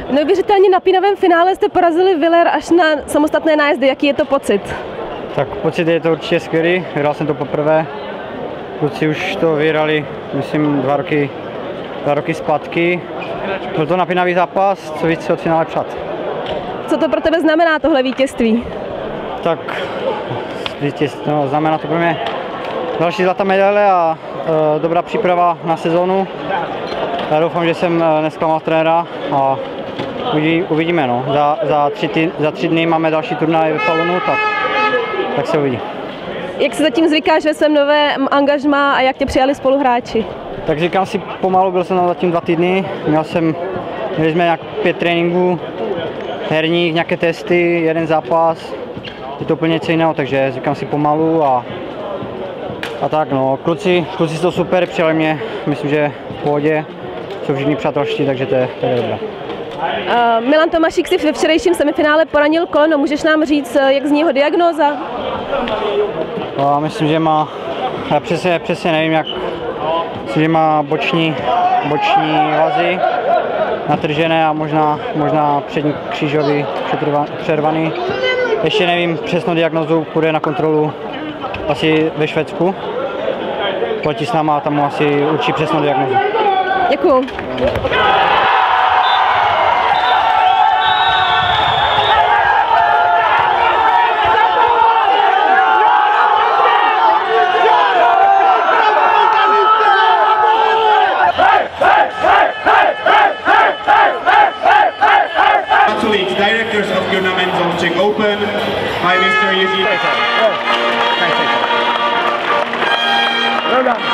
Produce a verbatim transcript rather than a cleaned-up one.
V neuvěřitelně napínavém finále jste porazili Villers až na samostatné nájezdy. Jaký je to pocit? Tak pocit je to určitě skvělý. Vyhrál jsem to poprvé. Kluci už to vyhrali, myslím, dva roky, dva roky zpátky. Byl to napínavý zápas, co víc se od finále přát. Co to pro tebe znamená, tohle vítězství? Tak vítězství, no, znamená to pro mě další zlatá medaile a e, dobrá příprava na sezónu. Já doufám, že jsem nezklamal trenéra a uvidí, uvidíme. No. Za, za, tři tý, za tři dny máme další turnaj ve Falunu, tak, tak se uvidí. Jak se zatím zvykáš ve svém novém angažmá a jak tě přijali spoluhráči? Tak říkám si pomalu, byl jsem tam zatím dva týdny, měl jsem, měli jsme nějak pět tréninků, herních, nějaké testy, jeden zápas, je to úplně něco jiného, takže říkám si pomalu a, a tak no. Kluci, kluci jsou super, přijali mě, myslím, že v pohodě, jsou všichni přátelští, takže to je, to je dobré. Uh, Milan Tomašík si ve včerejším semifinále poranil koleno, můžeš nám říct, jak zní jeho diagnóza? No, myslím, že má, já přesně, přesně nevím, jak, myslím, že má boční, boční vazy natržené a možná, možná přední křížový přervaný. Ještě nevím přesnou diagnózu, půjde na kontrolu asi ve Švédsku. Poletí s náma a tam mu asi určí přesnou diagnózu. Děkuju. Directors of Tournament of Czech Open by Mister Eugene. Well done.